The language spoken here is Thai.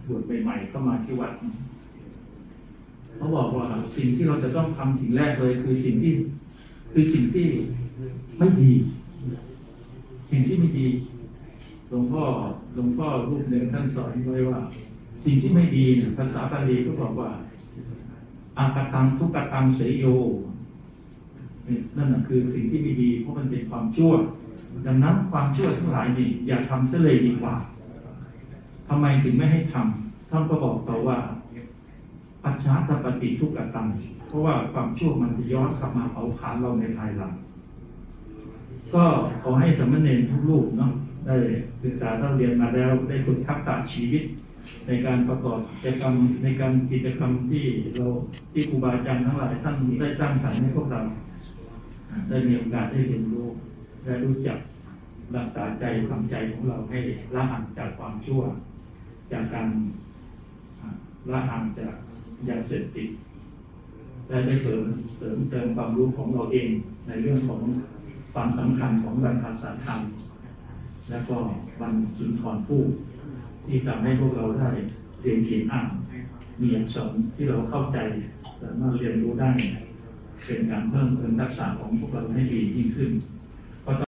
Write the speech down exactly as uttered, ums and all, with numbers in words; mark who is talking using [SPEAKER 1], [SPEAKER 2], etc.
[SPEAKER 1] บวชใหม่ๆเข้ามาที่วัดเขาบอกว่าสิ่งที่เราจะต้องทำสิ่งแรกเลยคือสิ่งที่คือสิ่งที่ไม่ดีสิ่งที่ไม่ดีหลวงพ่อหลวงพ่อรูปหนึ่งท่านสอนไว้ว่าสิ่งที่ไม่ดีเนี่ยภาษาบาลีก็บอกว่าอากตังทุกตังเสยโยนั่นแหะคือสิ่งที่ไม่ดีเพราะมันเป็นความชั่วดังนั้นความชั่วทั้งหลายนี่อย่าทำเสียเลยดีกว่าทำไมถึงไม่ให้ทำท่านก็บอกต่อว่าปัจฉาตปฏิทุกขตังเพราะว่าความชั่วมันจะย้อนกลับมาเผาผลาญเราในภายหลังก็ขอให้สามเณรทุกรูปเนาะได้ศึกษาเราเรียนมาแล้วได้ฝึกทักษะชีวิตในการประกอบกิจกรรมในการกิจกรรมที่เราที่ครูบาอาจารย์ทั้งหลายท่านได้สร้างสรรค์ให้พวกเราได้มีโอกาสได้เรียนรู้ได้รู้จักรักษาใจทำใจของเราให้ละห่างจากความชั่วจากการละห่างจากยาเสพติดและได้เสริมเสริมเติมความรู้ของเราเองในเรื่องของความสำคัญของบรรพศาสธรรมและก็บรรสุนทรภู่ที่ทำให้พวกเราได้เรียนเขียนอ่านมีอักษรที่เราเข้าใจสามารถเรียนรู้ได้เป็นการเพิ่มเติมทักษะของพวกเราให้ดียิ่งขึ้น